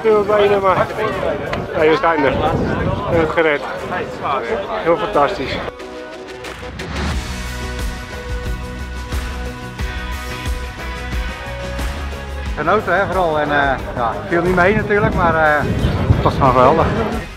natuurlijk bijna, maar nee, we zijn er. We hebben het gered. Heel fantastisch. Genoten hè, vooral. En ja, ik viel niet mee natuurlijk, maar het was gewoon geweldig.